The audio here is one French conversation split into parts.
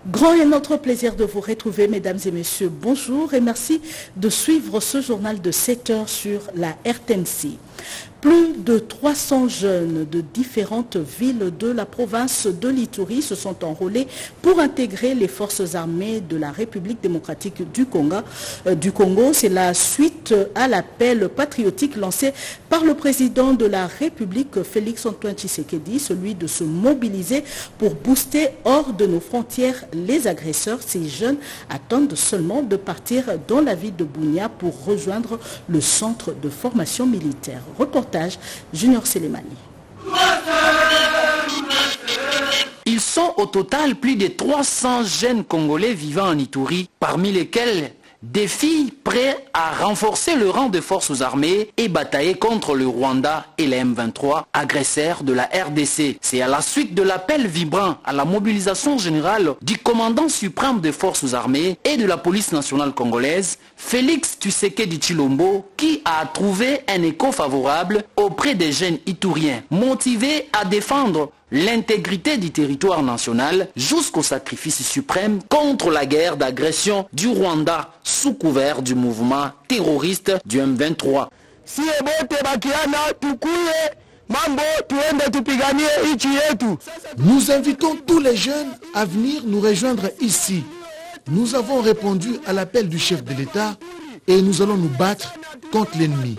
Grand est notre plaisir de vous retrouver, mesdames et messieurs. Bonjour et merci de suivre ce journal de 7 heures sur la RTNC. Plus de 300 jeunes de différentes villes de la province de l'Ituri se sont enrôlés pour intégrer les forces armées de la République démocratique du Congo. C'est la suite à l'appel patriotique lancé par le président de la République, Félix-Antoine Tshisekedi, celui de se mobiliser pour booster hors de nos frontières les agresseurs. Ces jeunes attendent seulement de partir dans la ville de Bunia pour rejoindre le centre de formation militaire. Reportage Junior Selemani. Ils sont au total plus de 300 jeunes Congolais vivant en Ituri, parmi lesquels des filles prêtes à renforcer le rang des forces armées et batailler contre le Rwanda et les M23, agresseurs de la RDC. C'est à la suite de l'appel vibrant à la mobilisation générale du commandant suprême des forces armées et de la police nationale congolaise, Félix Tshisekedi Tshilombo, qui a trouvé un écho favorable auprès des jeunes Ituriens, motivés à défendre l'intégrité du territoire national jusqu'au sacrifice suprême contre la guerre d'agression du Rwanda sous couvert du mouvement terroriste du M23. Nous invitons tous les jeunes à venir nous rejoindre ici. Nous avons répondu à l'appel du chef de l'État et nous allons nous battre contre l'ennemi.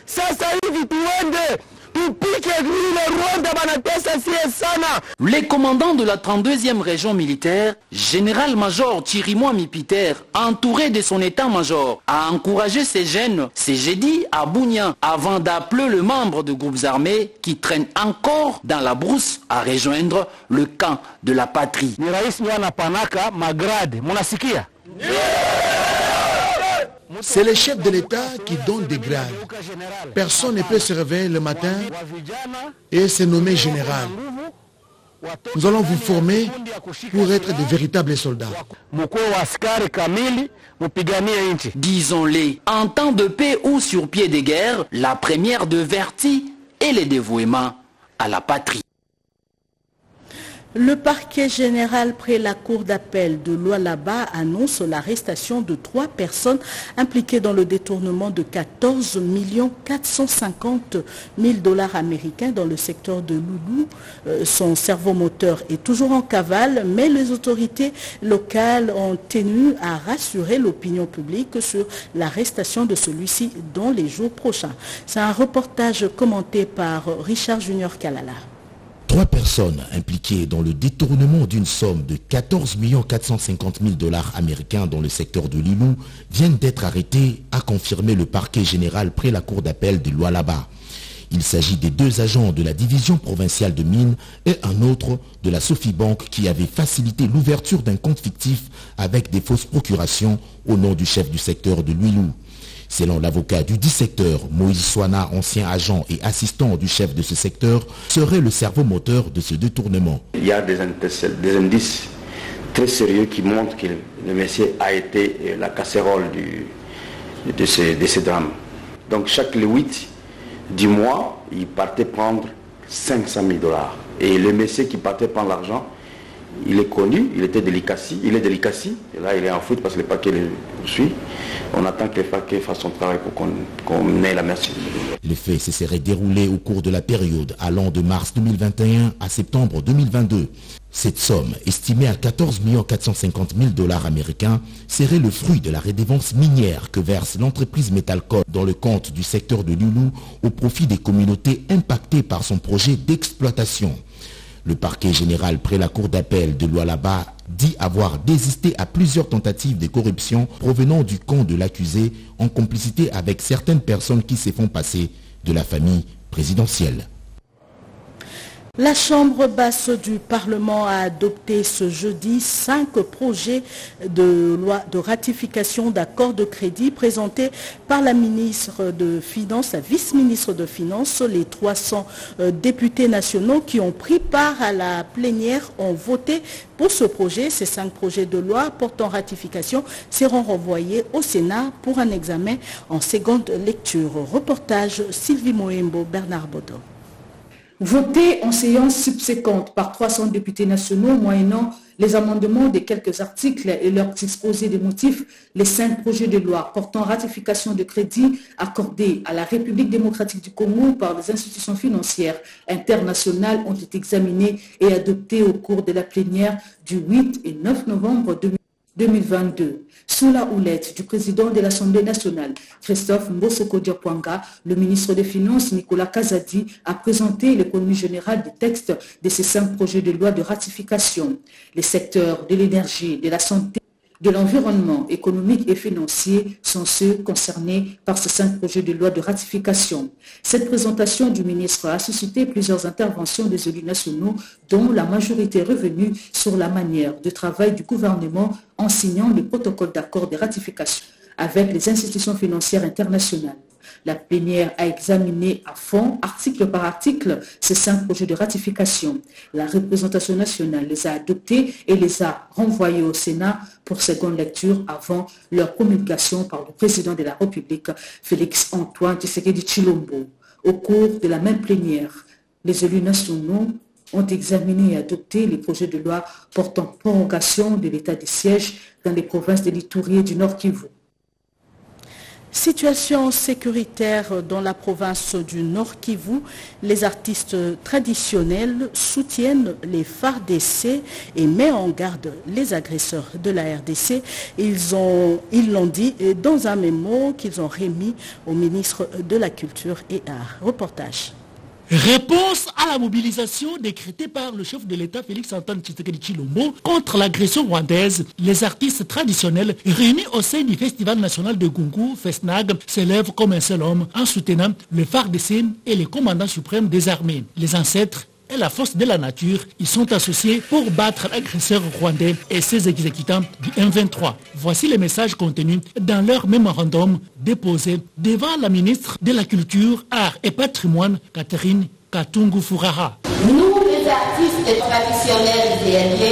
Les commandants de la 32e région militaire, général-major Chirimwami Peter, entouré de son état-major, a encouragé ces jeunes ce jeudi à Bunia avant d'appeler le membre de groupes armés qui traînent encore dans la brousse à rejoindre le camp de la patrie. C'est le chef de l'État qui donne des grades. Personne ne peut se réveiller le matin et se nommer général. Nous allons vous former pour être de véritables soldats. Disons-les, en temps de paix ou sur pied de guerre, la première de vertu et le dévouement à la patrie. Le parquet général près la cour d'appel de Lualaba annonce l'arrestation de 3 personnes impliquées dans le détournement de 14 450 000 $ américains dans le secteur de Loulou. Son servomoteur est toujours en cavale, mais les autorités locales ont tenu à rassurer l'opinion publique sur l'arrestation de celui-ci dans les jours prochains. C'est un reportage commenté par Richard Junior Kalala. 3 personnes impliquées dans le détournement d'une somme de 14 450 000 $ américains dans le secteur de Lilou viennent d'être arrêtés, a confirmé le parquet général près la cour d'appel de Lualaba. Il s'agit des 2 agents de la division provinciale de mines et un autre de la Sofibank qui avait facilité l'ouverture d'un compte fictif avec des fausses procurations au nom du chef du secteur de Lilou. Selon l'avocat du dit secteur, Moïse Swana, ancien agent et assistant du chef de ce secteur, serait le cerveau moteur de ce détournement. Il y a des indices très sérieux qui montrent que le monsieur a été la casserole de ce drame. Donc chaque le 8 du mois, il partait prendre 500 000 $. Et le monsieur qui partait prendre l'argent, il est connu, il est délicatie, et là il est en fuite parce que le paquet le suit. On attend que le paquet fasse son travail pour qu'on ait la merci. Les faits se seraient déroulés au cours de la période allant de mars 2021 à septembre 2022. Cette somme, estimée à 14 450 000 $ américains, serait le fruit de la redevance minière que verse l'entreprise Metalcor dans le compte du secteur de Loulou au profit des communautés impactées par son projet d'exploitation. Le parquet général près la cour d'appel de Lualaba dit avoir désisté à plusieurs tentatives de corruption provenant du camp de l'accusé en complicité avec certaines personnes qui se font passer de la famille présidentielle. La Chambre basse du Parlement a adopté ce jeudi 5 projets de loi de ratification d'accords de crédit présentés par la ministre de Finances, la vice-ministre de Finances. Les 300 députés nationaux qui ont pris part à la plénière ont voté pour ce projet. Ces 5 projets de loi portant ratification seront renvoyés au Sénat pour un examen en seconde lecture. Reportage Sylvie Moembo, Bernard Baudon. Voté en séance subséquente par 300 députés nationaux, moyennant les amendements des quelques articles et leur exposé des motifs, les 5 projets de loi portant ratification de crédits accordés à la République démocratique du Congo par les institutions financières internationales ont été examinés et adoptés au cours de la plénière du 8 et 9 novembre 2022. Sous la houlette du président de l'Assemblée nationale, Christophe Mbosoko-Diapwanga, le ministre des Finances, Nicolas Kazadi, a présenté l'économie générale des textes de ces 5 projets de loi de ratification. Les secteurs de l'énergie, de la santé, de l'environnement économique et financier sont ceux concernés par ces 5 projets de loi de ratification. Cette présentation du ministre a suscité plusieurs interventions des élus nationaux, dont la majorité est revenue sur la manière de travail du gouvernement en signant le protocole d'accord de ratification avec les institutions financières internationales. La plénière a examiné à fond, article par article, ces 5 projets de ratification. La représentation nationale les a adoptés et les a renvoyés au Sénat pour seconde lecture avant leur promulgation par le président de la République, Félix Antoine Tshisekedi Tshilombo. Au cours de la même plénière, les élus nationaux ont examiné et adopté les projets de loi portant prorogation de l'état de siège dans les provinces de l'Ituri et du Nord Kivu. Situation sécuritaire dans la province du Nord Kivu, les artistes traditionnels soutiennent les FARDC et mettent en garde les agresseurs de la RDC. Ils l'ont dit dans un mémo qu'ils ont remis au ministre de la Culture et Arts. Reportage. Réponse à la mobilisation décrétée par le chef de l'État Félix Antoine Tshisekedi Tshilombo contre l'agression rwandaise, les artistes traditionnels réunis au sein du Festival national de Gungu, FESNAG, s'élèvent comme un seul homme en soutenant le FARDC et les commandants suprêmes des armées. Les ancêtres et la force de la nature, ils sont associés pour battre l'agresseur rwandais et ses exécutants du M23. Voici les messages contenus dans leur mémorandum déposé devant la ministre de la Culture, Arts et Patrimoine, Catherine Katungu Furaha. Nous, les artistes traditionnels et alliés,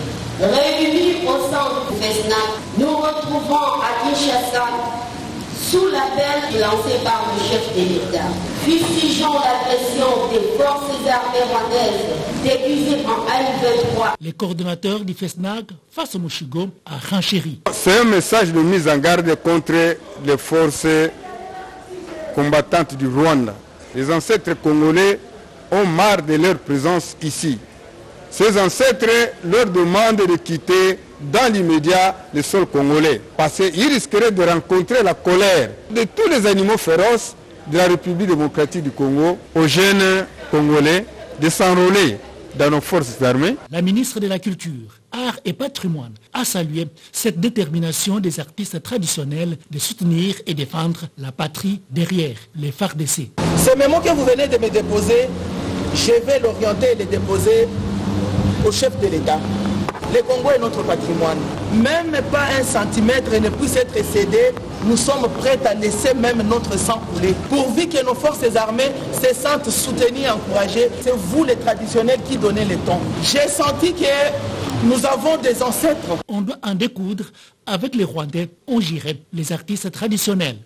réunis au centre du FESNAC, nous retrouvons à Kinshasa sous l'appel lancé par le chef de l'État. Fustigeons l'agression des forces armées rwandaises déguisées en M23. Les coordonnateurs du FESNAG, face au Moshigo, à renchéri. C'est un message de mise en garde contre les forces combattantes du Rwanda. Les ancêtres congolais ont marre de leur présence ici. Ces ancêtres leur demandent de quitter dans l'immédiat le sol congolais, parce qu'ils risqueraient de rencontrer la colère de tous les animaux féroces de la République démocratique du Congo, aux jeunes congolais de s'enrôler dans nos forces armées. La ministre de la Culture, Arts et Patrimoine a salué cette détermination des artistes traditionnels de soutenir et défendre la patrie derrière les FARDC. Ce mémo que vous venez de me déposer, je vais l'orienter et le déposer au chef de l'État. Le Congo est notre patrimoine. Même pas un centimètre ne puisse être cédé. Nous sommes prêts à laisser même notre sang couler. Pourvu que nos forces armées se sentent soutenues et encouragées, c'est vous les traditionnels qui donnez le ton. J'ai senti que nous avons des ancêtres. On doit en découdre avec les Rwandais, on girait les artistes traditionnels.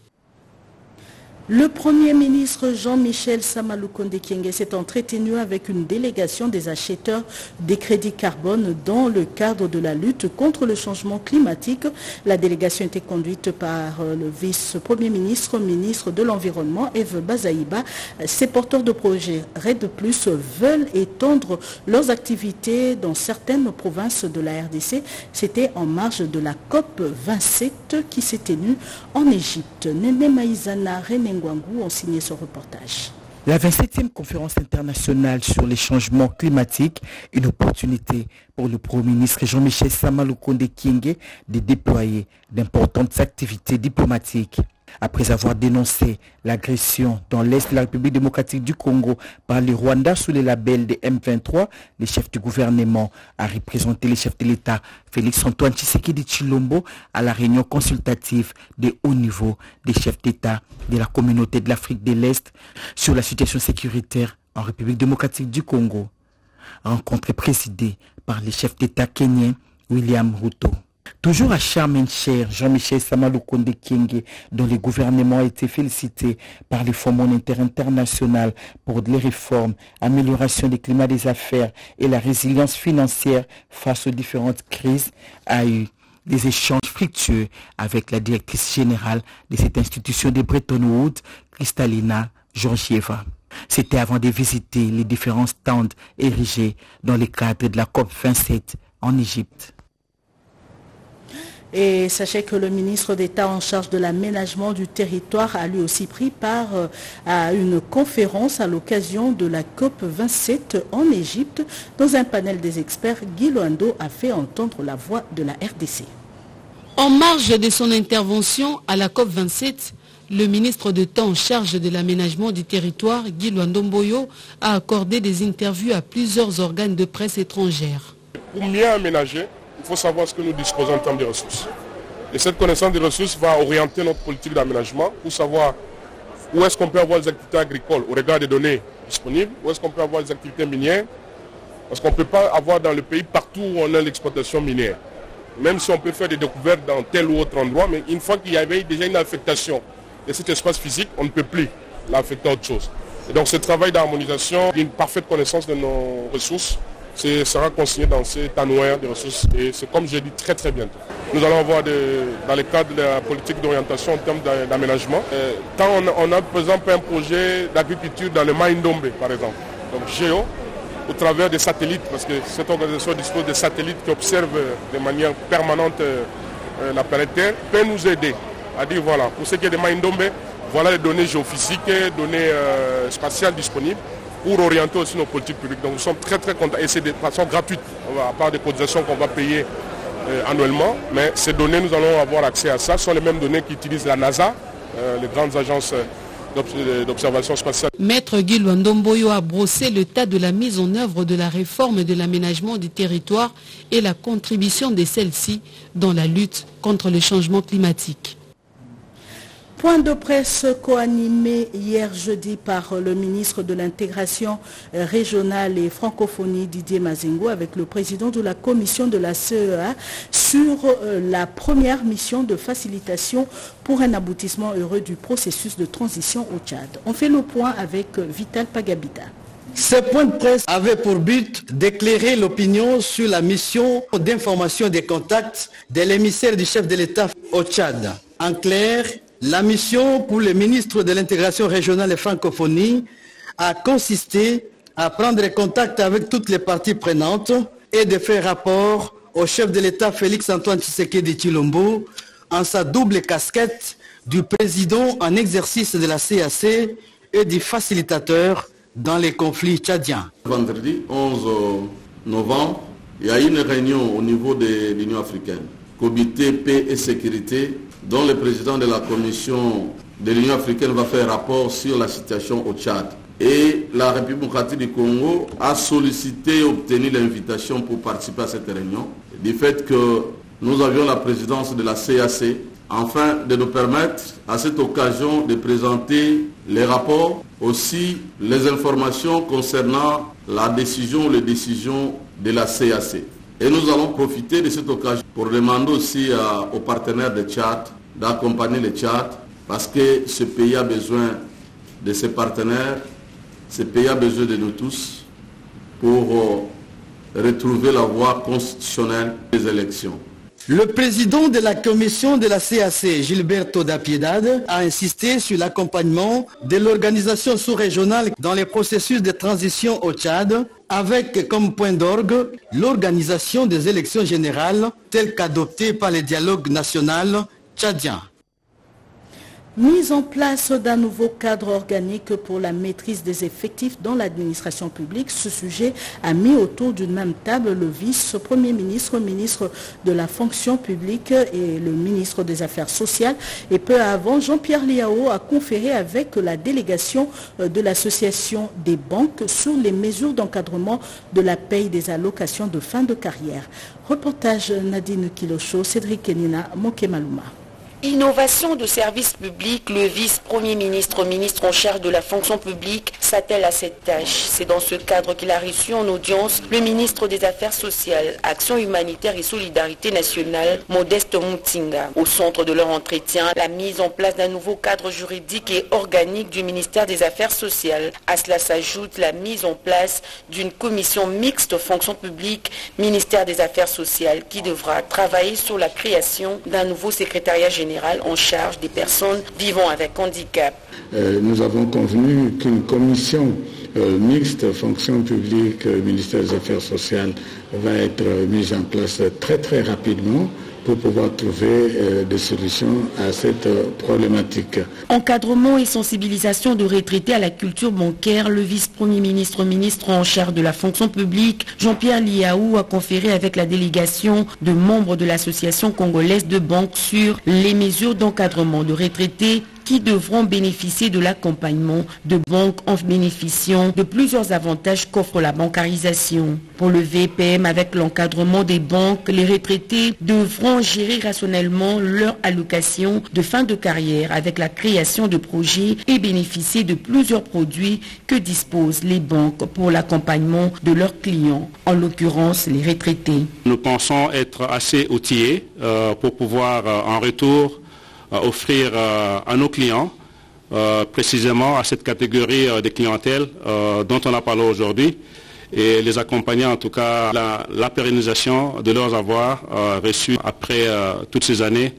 Le Premier ministre Jean-Michel Samalukonde Kyenge s'est entretenu avec une délégation des acheteurs des crédits carbone dans le cadre de la lutte contre le changement climatique. La délégation était conduite par le vice-premier ministre, ministre de l'Environnement, Eve Bazaïba. Ces porteurs de projets RED+, veulent étendre leurs activités dans certaines provinces de la RDC. C'était en marge de la COP 27 qui s'est tenue en Égypte. Nene Maïzana, René Ngwangu ont signé ce reportage. La 27e conférence internationale sur les changements climatiques, une opportunité pour le Premier ministre Jean-Michel Samalukonde Kyenge de déployer d'importantes activités diplomatiques. Après avoir dénoncé l'agression dans l'Est de la République démocratique du Congo par les Rwandais sous le label des M23, le chef du gouvernement a représenté le chef de l'État Félix Antoine Tshisekedi Tshilombo à la réunion consultative de haut niveau des chefs d'État de la communauté de l'Afrique de l'Est sur la situation sécuritaire en République démocratique du Congo. Rencontre présidée par le chef d'État kenyan William Ruto. Toujours à Charmencher, Jean-Michel Samalukonde Kyenge, dont le gouvernement a été félicité par le Fonds monétaire international pour les réformes, amélioration du climat des affaires et la résilience financière face aux différentes crises, a eu des échanges fructueux avec la directrice générale de cette institution de Bretton Woods, Kristalina Georgieva. C'était avant de visiter les différents stands érigés dans le cadre de la COP27 en Égypte. Et sachez que le ministre d'État en charge de l'aménagement du territoire a lui aussi pris part à une conférence à l'occasion de la COP27 en Égypte. Dans un panel des experts, Guy Loando a fait entendre la voix de la RDC. En marge de son intervention à la COP27, le ministre d'État en charge de l'aménagement du territoire, Guy Loando Mboyo, a accordé des interviews à plusieurs organes de presse étrangères. Pour mieux aménager, il faut savoir ce que nous disposons en termes de ressources. Et cette connaissance des ressources va orienter notre politique d'aménagement pour savoir où est-ce qu'on peut avoir des activités agricoles au regard des données disponibles, où est-ce qu'on peut avoir des activités minières, parce qu'on ne peut pas avoir dans le pays partout où on a l'exploitation minière. Même si on peut faire des découvertes dans tel ou autre endroit, mais une fois qu'il y avait déjà une affectation de cet espace physique, on ne peut plus l'affecter à autre chose. Et donc ce travail d'harmonisation, une parfaite connaissance de nos ressources, sera consigné dans cet annuaire de ressources et c'est comme je dis très très bientôt. Nous allons avoir dans le cadre de la politique d'orientation en termes d'aménagement. Quand on a par exemple un projet d'agriculture dans le Maïndombe par exemple, donc Géo, au travers des satellites, parce que cette organisation dispose de satellites qui observent de manière permanente la planète Terre, peut nous aider à dire voilà, pour ce qui est de Maïndombe, voilà les données géophysiques, données spatiales disponibles, pour orienter aussi nos politiques publiques. Donc nous sommes très très contents et c'est de façon gratuite, à part des cotisations qu'on va payer annuellement, mais ces données, nous allons avoir accès à ça. Ce sont les mêmes données qu'utilisent la NASA, les grandes agences d'observation spatiale. Maître Guy Loando Mboyo a brossé le tas de la mise en œuvre de la réforme de l'aménagement du territoire et la contribution de celle-ci dans la lutte contre le changement climatique. Point de presse co-animé hier jeudi par le ministre de l'intégration régionale et francophonie Didier Mazengo avec le président de la commission de la CEA sur la première mission de facilitation pour un aboutissement heureux du processus de transition au Tchad. On fait le point avec Vital Pagabita. Ce point de presse avait pour but d'éclairer l'opinion sur la mission d'information des contacts de l'émissaire du chef de l'État au Tchad. En clair, la mission pour le ministre de l'intégration régionale et francophonie a consisté à prendre contact avec toutes les parties prenantes et de faire rapport au chef de l'État Félix-Antoine Tshisekedi Tshilombo en sa double casquette du président en exercice de la CAC et du facilitateur dans les conflits tchadiens. Vendredi 11 novembre, il y a eu une réunion au niveau de l'Union africaine, comité paix et sécurité, dont le président de la commission de l'Union africaine va faire rapport sur la situation au Tchad. Et la République démocratique du Congo a sollicité et obtenu l'invitation pour participer à cette réunion, du fait que nous avions la présidence de la CAC, afin de nous permettre à cette occasion de présenter les rapports, aussi les informations concernant la décision ou les décisions de la CAC. Et nous allons profiter de cette occasion pour demander aussi aux partenaires de Tchad d'accompagner le Tchad parce que ce pays a besoin de ses partenaires, ce pays a besoin de nous tous pour retrouver la voie constitutionnelle des élections. Le président de la commission de la CAC, Gilberto da Piedade, a insisté sur l'accompagnement de l'organisation sous-régionale dans les processus de transition au Tchad, avec comme point d'orgue l'organisation des élections générales telles qu'adoptées par le dialogue national tchadien. Mise en place d'un nouveau cadre organique pour la maîtrise des effectifs dans l'administration publique. Ce sujet a mis autour d'une même table le vice-premier ministre, ministre de la fonction publique et le ministre des Affaires sociales. Et peu avant, Jean-Pierre Liao a conféré avec la délégation de l'association des banques sur les mesures d'encadrement de la paye des allocations de fin de carrière. Reportage Nadine Kilocho, Cédric Kenina, Moke Maluma. Innovation de service public, le vice-premier ministre, ministre en charge de la fonction publique, s'attelle à cette tâche. C'est dans ce cadre qu'il a reçu en audience le ministre des Affaires sociales, Action humanitaire et solidarité nationale, Modeste Moutinga. Au centre de leur entretien, la mise en place d'un nouveau cadre juridique et organique du ministère des Affaires sociales. À cela s'ajoute la mise en place d'une commission mixte fonction publique, ministère des Affaires sociales, qui devra travailler sur la création d'un nouveau secrétariat général en charge des personnes vivant avec handicap. Nous avons convenu qu'une commission mixte fonction publique, ministère des Affaires sociales va être mise en place très rapidement pour pouvoir trouver des solutions à cette problématique. Encadrement et sensibilisation de retraités à la culture bancaire, le vice-premier ministre, ministre en charge de la fonction publique, Jean-Pierre Liaou, a conféré avec la délégation de membres de l'association congolaise de banques sur les mesures d'encadrement de retraités qui devront bénéficier de l'accompagnement de banques en bénéficiant de plusieurs avantages qu'offre la bancarisation. Pour le VPM, avec l'encadrement des banques, les retraités devront gérer rationnellement leur allocation de fin de carrière avec la création de projets et bénéficier de plusieurs produits que disposent les banques pour l'accompagnement de leurs clients, en l'occurrence les retraités. Nous pensons être assez outillés pour pouvoir en retour offrir à nos clients, précisément à cette catégorie de clientèle dont on a parlé aujourd'hui, et les accompagner en tout cas à la pérennisation de leurs avoirs reçus après toutes ces années.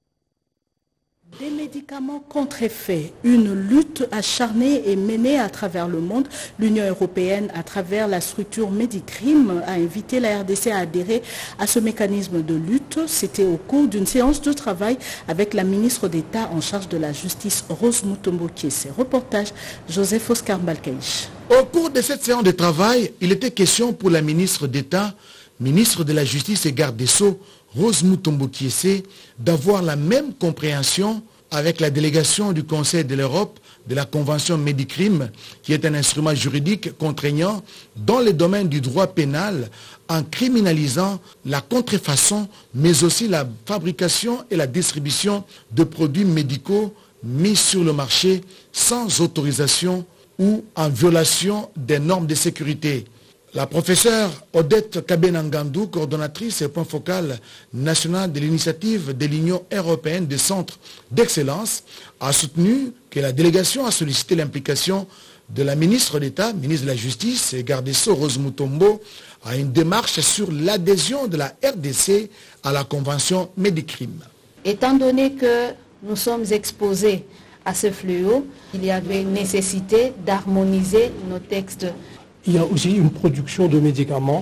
Des médicaments contre-effets, une lutte acharnée est menée à travers le monde. L'Union européenne, à travers la structure Medicrime, a invité la RDC à adhérer à ce mécanisme de lutte. C'était au cours d'une séance de travail avec la ministre d'État en charge de la justice, Rose Mutombo Kiese. Reportage, Joseph Oscar Balkaïch. Au cours de cette séance de travail, il était question pour la ministre d'État, ministre de la Justice et garde des Sceaux, Rose Mutombo Kiese, d'avoir la même compréhension avec la délégation du Conseil de l'Europe de la Convention Medicrime, qui est un instrument juridique contraignant dans le domaine du droit pénal, en criminalisant la contrefaçon, mais aussi la fabrication et la distribution de produits médicaux mis sur le marché sans autorisation ou en violation des normes de sécurité. La professeure Odette Kabenangandou, coordonnatrice et point focal national de l'initiative de l'Union européenne des centres d'excellence, a soutenu que la délégation a sollicité l'implication de la ministre d'État, ministre de la Justice et garde des Sceaux, Rose Mutombo, à une démarche sur l'adhésion de la RDC à la Convention Medicrime. Étant donné que nous sommes exposés à ce fléau, il y avait nécessité d'harmoniser nos textes. Il y a aussi une production de médicaments,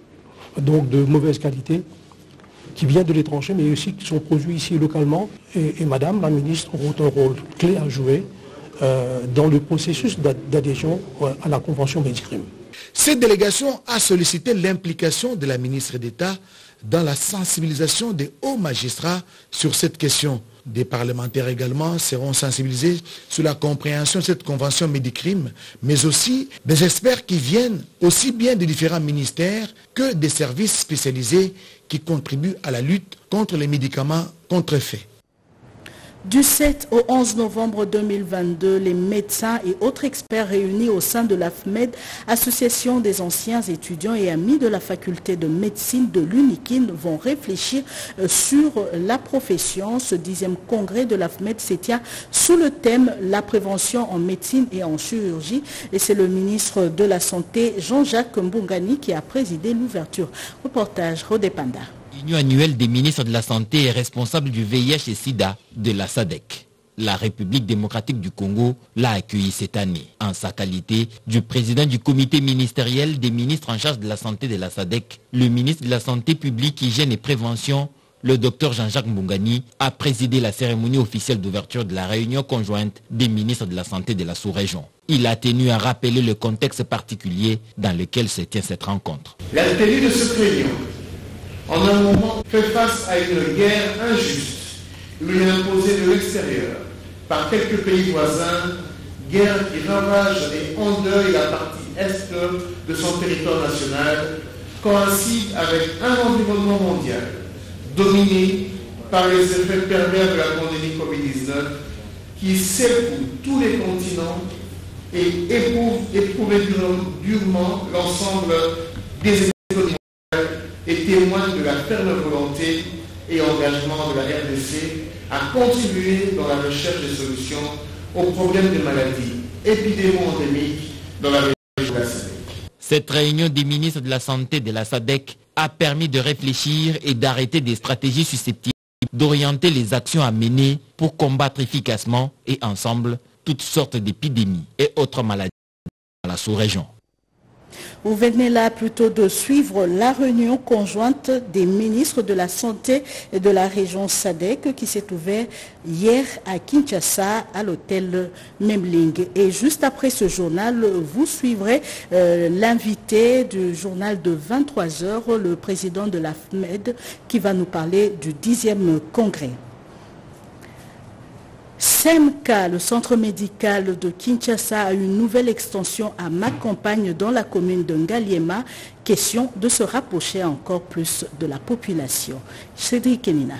donc de mauvaise qualité, qui vient de l'étranger, mais aussi qui sont produits ici localement. Et Madame la ministre a un rôle clé à jouer dans le processus d'adhésion à la Convention Medicrime. Cette délégation a sollicité l'implication de la ministre d'État dans la sensibilisation des hauts magistrats sur cette question. Des parlementaires également seront sensibilisés sur la compréhension de cette convention Medicrime, mais aussi des experts qui viennent aussi bien des différents ministères que des services spécialisés qui contribuent à la lutte contre les médicaments contrefaits. Du 7 au 11 novembre 2022, les médecins et autres experts réunis au sein de l'AFMED, Association des anciens étudiants et amis de la faculté de médecine de l'UNIKIN, vont réfléchir sur la profession. Ce 10e congrès de l'AFMED se tient sous le thème « La prévention en médecine et en chirurgie ». Et c'est le ministre de la Santé, Jean-Jacques Mbungani, qui a présidé l'ouverture. Reportage Rodépanda. L'Union annuelle des ministres de la Santé est responsable du VIH et SIDA de la SADC. La République démocratique du Congo l'a accueilli cette année en sa qualité du président du comité ministériel des ministres en charge de la santé de la SADC. Le ministre de la Santé publique, Hygiène et Prévention, le docteur Jean-Jacques Mbungani, a présidé la cérémonie officielle d'ouverture de la réunion conjointe des ministres de la Santé de la sous-région. Il a tenu à rappeler le contexte particulier dans lequel se tient cette rencontre. La tenue de cette réunion en un moment fait face à une guerre injuste, une imposée de l'extérieur par quelques pays voisins, guerre qui ravage et endeuille la partie est de son territoire national, coïncide avec un environnement mondial dominé par les effets pervers de la pandémie Covid-19 qui secoue tous les continents et éprouve durement l'ensemble des économies mondiales et témoigne de la ferme volonté et engagement de la RDC à contribuer dans la recherche de solutions aux problèmes des maladies épidémo-endémiques dans la région de la SADC. Cette réunion des ministres de la Santé de la SADC a permis de réfléchir et d'arrêter des stratégies susceptibles d'orienter les actions à mener pour combattre efficacement et ensemble toutes sortes d'épidémies et autres maladies dans la sous-région. Vous venez là plutôt de suivre la réunion conjointe des ministres de la Santé et de la région SADC qui s'est ouverte hier à Kinshasa à l'hôtel Memling. Et juste après ce journal, vous suivrez l'invité du journal de 23h, le président de la FMED, qui va nous parler du 10e congrès. CMK, le centre médical de Kinshasa, a une nouvelle extension à Macampagne dans la commune de Ngaliema. Question de se rapprocher encore plus de la population. Cédric Kenina.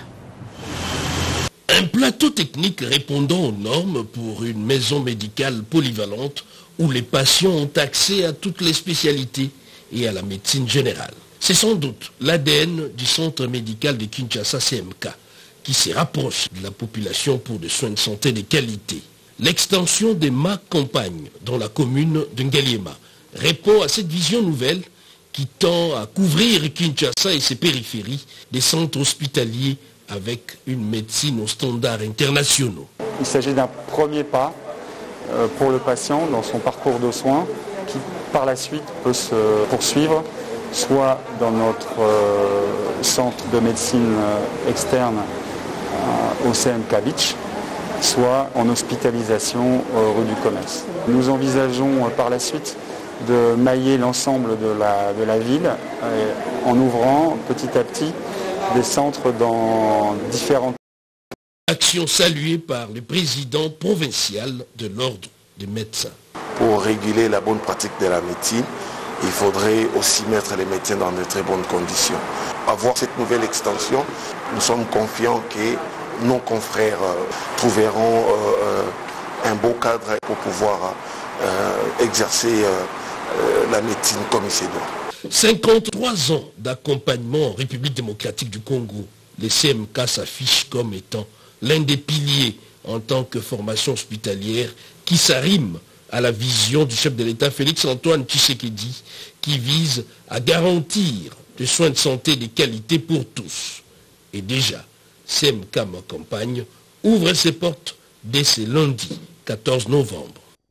Un plateau technique répondant aux normes pour une maison médicale polyvalente où les patients ont accès à toutes les spécialités et à la médecine générale. C'est sans doute l'ADN du centre médical de Kinshasa CMK qui se rapproche de la population pour des soins de santé de qualité. L'extension des Macampagne dans la commune de Ngaliema répond à cette vision nouvelle qui tend à couvrir Kinshasa et ses périphéries des centres hospitaliers avec une médecine aux standards internationaux. Il s'agit d'un premier pas pour le patient dans son parcours de soins qui par la suite peut se poursuivre soit dans notre centre de médecine externe au CMK Beach, soit en hospitalisation rue du Commerce. Nous envisageons par la suite de mailler l'ensemble de la ville en ouvrant petit à petit des centres dans différentes... Action saluée par le président provincial de l'ordre des médecins. Pour réguler la bonne pratique de la médecine, il faudrait aussi mettre les médecins dans de très bonnes conditions. Avoir cette nouvelle extension, nous sommes confiants que nos confrères trouveront un beau cadre pour pouvoir exercer la médecine comme il se doit. 53 ans d'accompagnement en République démocratique du Congo, les CMK s'affichent comme étant l'un des piliers en tant que formation hospitalière qui s'arrime à la vision du chef de l'État Félix-Antoine Tshisekedi qui vise à garantir des soins de santé de qualité pour tous. Et déjà, CMK Macampagne ouvre ses portes dès ce lundi 14 novembre.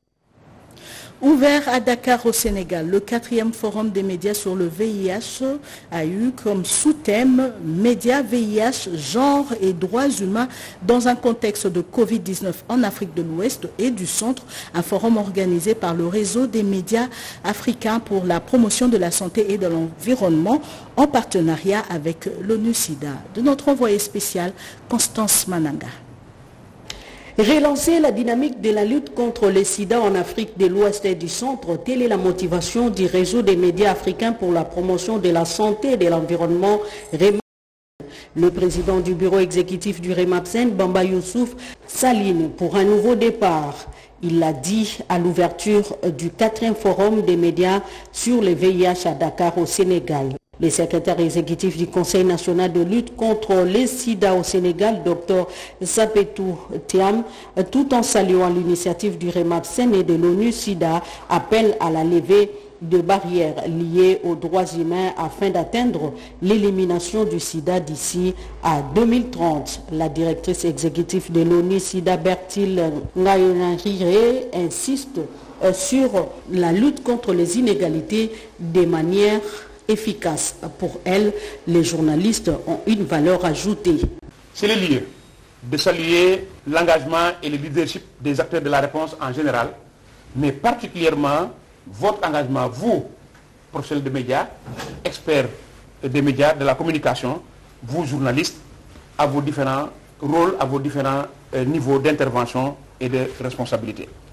Ouvert à Dakar au Sénégal, le 4e forum des médias sur le VIH a eu comme sous-thème « Médias, VIH, genre et droits humains dans un contexte de Covid-19 en Afrique de l'Ouest et du Centre », un forum organisé par le réseau des médias africains pour la promotion de la santé et de l'environnement en partenariat avec l'ONU-SIDA. De notre envoyé spécial, Constance Mananga. Relancer la dynamique de la lutte contre le sida en Afrique de l'Ouest et du Centre, telle est la motivation du réseau des médias africains pour la promotion de la santé et de l'environnement REMAPSEN. Le président du bureau exécutif du REMAPSEN, Bamba Youssouf, s'aligne pour un nouveau départ. Il l'a dit à l'ouverture du 4e forum des médias sur le VIH à Dakar au Sénégal. Le secrétaire exécutif du Conseil national de lutte contre les sida au Sénégal, Dr Sapetou Thiam, tout en saluant l'initiative du REMAPSEN et de l'ONU-SIDA, appelle à la levée de barrières liées aux droits humains afin d'atteindre l'élimination du sida d'ici à 2030. La directrice exécutive de l'ONU-SIDA, Bertil Ngayonarire, insiste sur la lutte contre les inégalités de manière efficace. Pour elle, les journalistes ont une valeur ajoutée. C'est le lieu de saluer l'engagement et le leadership des acteurs de la réponse en général, mais particulièrement votre engagement, vous, professionnels de médias, experts des médias, de la communication, vous, journalistes, à vos différents rôles, à vos différents niveaux d'intervention et de responsabilité.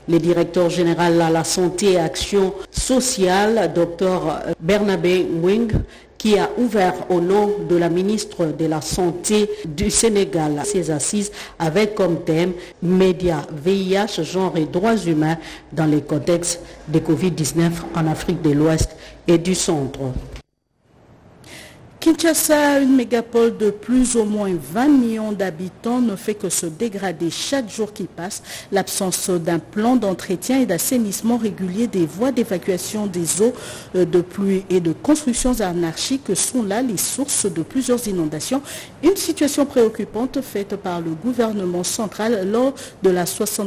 Le directeur général à la santé et action sociale, Dr Bernabé Mwing, qui a ouvert au nom de la ministre de la Santé du Sénégal ses assises avec comme thème médias, VIH, genre et droits humains dans les contextes de Covid-19 en Afrique de l'Ouest et du Centre. Kinshasa, une mégapole de plus ou moins 20 millions d'habitants, ne fait que se dégrader chaque jour qui passe. L'absence d'un plan d'entretien et d'assainissement régulier des voies d'évacuation des eaux de pluie et de constructions anarchiques sont là les sources de plusieurs inondations. Une situation préoccupante faite par le gouvernement central lors de la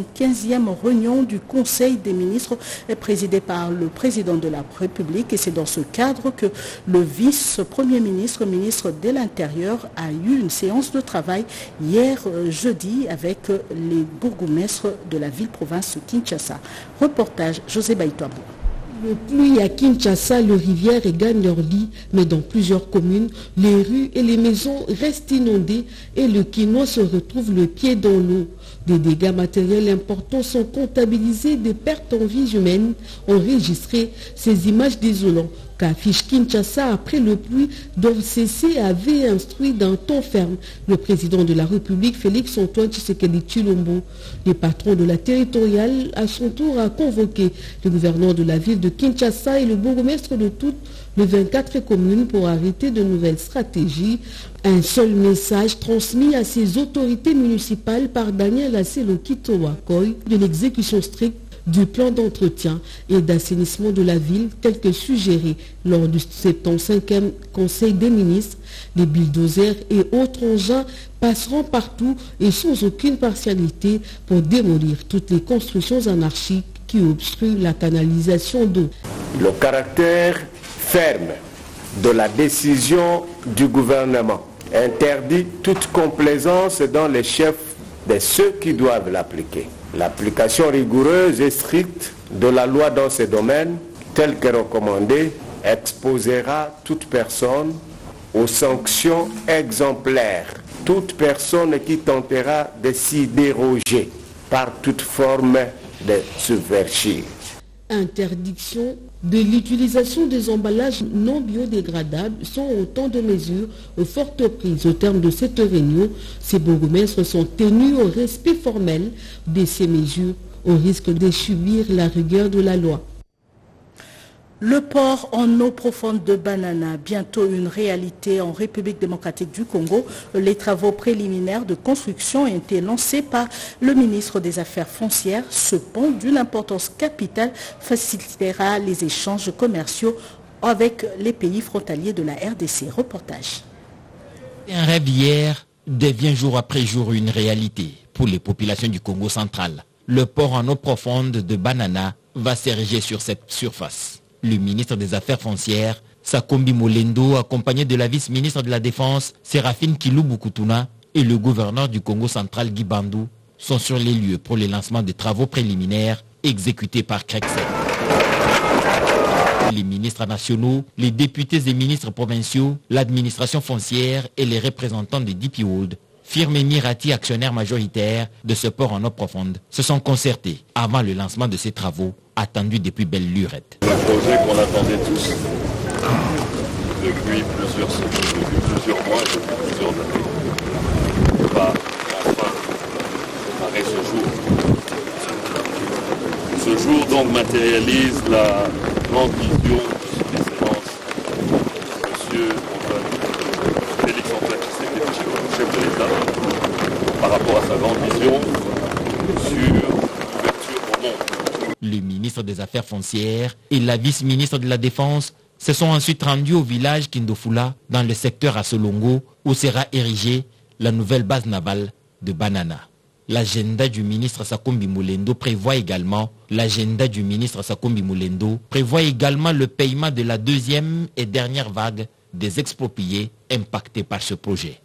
75e réunion du Conseil des ministres présidée par le président de la République. Et c'est dans ce cadre que le vice-premier ministre de l'Intérieur a eu une séance de travail hier jeudi avec les bourgmestres de la ville-province Kinshasa. Reportage José Baïtoabou. Le pluie à Kinshasa, les rivières gagnent leur lit, mais dans plusieurs communes, les rues et les maisons restent inondées et le quinoa se retrouve le pied dans l'eau. Des dégâts matériels importants sont comptabilisés, des pertes en vies humaines enregistrées. Ces images désolantes qu'affiche Kinshasa après le pluie doivent cesser, avait instruit d'un ton ferme le président de la République Félix Antoine Tshisekedi Tshilombo. Le patron de la territoriale, à son tour, a convoqué le gouverneur de la ville de Kinshasa et le bourgmestre de toutes les 24 communes pour arrêter de nouvelles stratégies. Un seul message transmis à ces autorités municipales par Daniel Asselokito Wakoy de l'exécution stricte du plan d'entretien et d'assainissement de la ville tel que suggéré lors du 75e Conseil des ministres. Les bulldozers et autres engins passeront partout et sans aucune partialité pour démolir toutes les constructions anarchiques qui obstruent la canalisation d'eau. Le caractère ferme de la décision du gouvernement interdit toute complaisance dans les chefs de ceux qui doivent l'appliquer. L'application rigoureuse et stricte de la loi dans ces domaines, telle que recommandée, exposera toute personne aux sanctions exemplaires. Toute personne qui tentera de s'y déroger par toute forme de subversion. Interdiction de l'utilisation des emballages non biodégradables sont autant de mesures fortes prises. Au terme de cette réunion, ces bourgmestres sont tenus au respect formel de ces mesures au risque de subir la rigueur de la loi. Le port en eau profonde de Banana, bientôt une réalité en République démocratique du Congo. Les travaux préliminaires de construction ont été lancés par le ministre des Affaires foncières. Ce pont d'une importance capitale facilitera les échanges commerciaux avec les pays frontaliers de la RDC. Reportage. Un rêve hier devient jour après jour une réalité pour les populations du Congo central. Le port en eau profonde de Banana va s'ériger sur cette surface. Le ministre des Affaires foncières, Sakombi Molendo, accompagné de la vice-ministre de la Défense, Séraphine Kilubu-Kutuna, et le gouverneur du Congo central, Guy Bandou, sont sur les lieux pour le lancement des travaux préliminaires exécutés par Krexel. Les ministres nationaux, les députés et ministres provinciaux, l'administration foncière et les représentants de DP World, firme Emirati actionnaire majoritaire de ce port en eau profonde, se sont concertés avant le lancement de ces travaux attendus depuis belle lurette. Un projet qu'on attendait tous depuis plusieurs mois, depuis plusieurs années, va enfin démarrer ce jour. Ce jour donc matérialise la grande vision de son excellence, Monsieur Félix Antoine Tshisekedi, chef de l'État, par rapport à sa grande vision sur l'ouverture au monde. Le ministre des Affaires foncières et la vice-ministre de la Défense se sont ensuite rendus au village Kindofula, dans le secteur Assolongo, où sera érigée la nouvelle base navale de Banana. L'agenda du ministre Sakombi Molendo prévoit également le paiement de la deuxième et dernière vague des expropriés impactés par ce projet.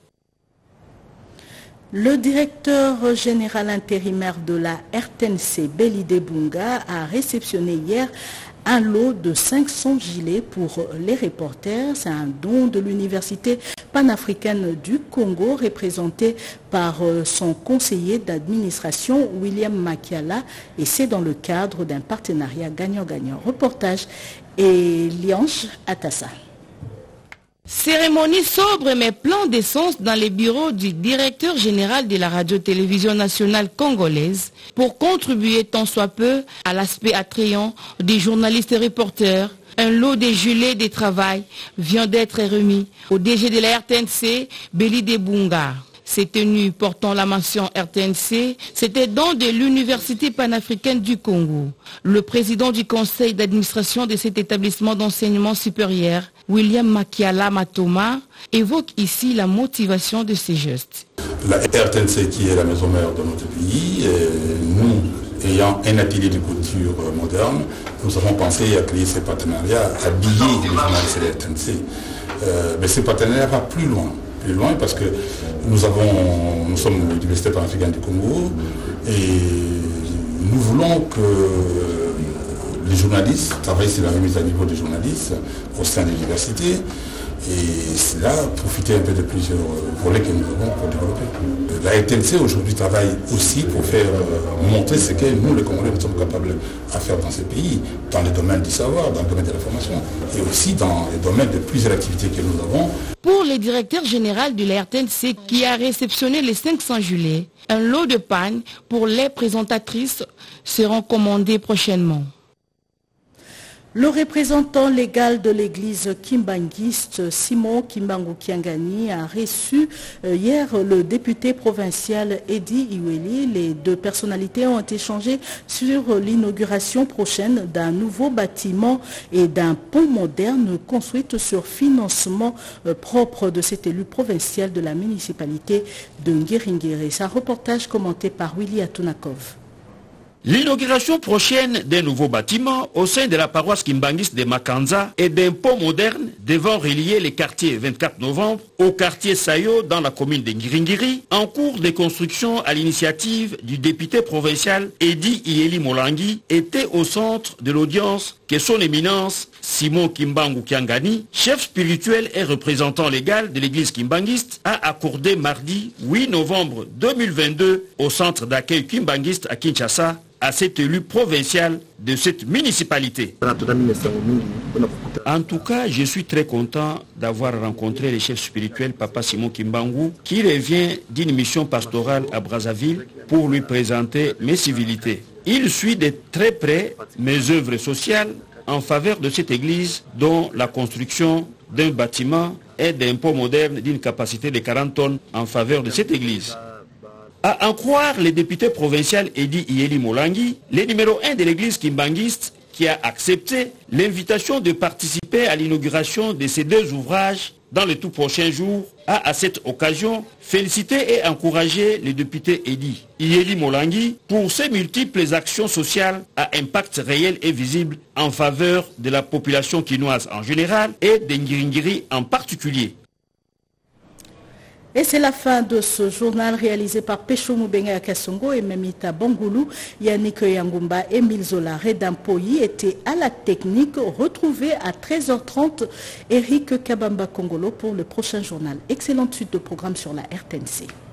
Le directeur général intérimaire de la RTNC, Belide Bunga, a réceptionné hier un lot de 500 gilets pour les reporters. C'est un don de l'université panafricaine du Congo, représentée par son conseiller d'administration William Makiala, et c'est dans le cadre d'un partenariat gagnant-gagnant. Reportage et Liange Atassa. Cérémonie sobre mais plein d'essence dans les bureaux du directeur général de la radio-télévision nationale congolaise pour contribuer tant soit peu à l'aspect attrayant des journalistes et reporters. Un lot de gilets de travail vient d'être remis au DG de la RTNC, Béli Debunga. Ces tenues portant la mention RTNC, c'était don de l'Université panafricaine du Congo. Le président du conseil d'administration de cet établissement d'enseignement supérieur, William Makiala Matoma, évoque ici la motivation de ces gestes. La RTNC qui est la maison mère de notre pays, nous ayant un atelier de couture moderne, nous avons pensé à créer ces partenariats, à habiller les journalistes de la RTNC. Mais ces partenariats vont plus loin parce que nous sommes l'Université panafricaine du Congo et nous voulons que les journalistes travaillent sur la remise à niveau des journalistes au sein de l'université et cela profiter un peu de plusieurs volets que nous avons pour développer. La RTNC aujourd'hui travaille aussi pour faire montrer ce que nous, les Congolais, nous sommes capables à faire dans ces pays, dans le domaine du savoir, dans le domaine de la formation et aussi dans le domaine de plusieurs activités que nous avons. Pour le directeur général de la RTNC qui a réceptionné le 500 juillet, un lot de panne pour les présentatrices seront commandés prochainement. Le représentant légal de l'église kimbanguiste Simon Kimbangu Kiangani a reçu hier le député provincial Eddy Iweli. Les deux personnalités ont échangé sur l'inauguration prochaine d'un nouveau bâtiment et d'un pont moderne construit sur financement propre de cet élu provincial de la municipalité de Ngiringiri. C'est un reportage commenté par Willy Atunakov. L'inauguration prochaine d'un nouveau bâtiment au sein de la paroisse kimbanguiste de Makanza et d'un pont moderne devant relier les quartiers 24 novembre au quartier Sayo dans la commune de Ngiringiri, en cours de construction à l'initiative du député provincial Eddy Ieli Molangi, était au centre de l'audience que son éminence Simon Kimbangu Kiangani, chef spirituel et représentant légal de l'église kimbanguiste, a accordé mardi 8 novembre 2022 au centre d'accueil kimbanguiste à Kinshasa à cet élu provincial de cette municipalité. En tout cas, je suis très content d'avoir rencontré le chef spirituel Papa Simon Kimbangu qui revient d'une mission pastorale à Brazzaville pour lui présenter mes civilités. Il suit de très près mes œuvres sociales en faveur de cette église dont la construction d'un bâtiment et d'un pont moderne d'une capacité de 40 tonnes en faveur de cette église. À en croire le député provincial Eddy Ieli Molangi, le numéro 1 de l'église kimbanguiste qui a accepté l'invitation de participer à l'inauguration de ces deux ouvrages dans les tout prochains jours, a à cette occasion félicité et encouragé le député Eddy Ieli Molangi pour ses multiples actions sociales à impact réel et visible en faveur de la population quinoise en général et de Ngiringiri en particulier. Et c'est la fin de ce journal réalisé par Pécho Moubenga Kassongo et Memita Bangoulou. Yannick Yangumba et Milzola Redampoyi étaient à la technique. Retrouvés à 13h30 Eric Kabamba Kongolo pour le prochain journal. Excellente suite de programme sur la RTNC.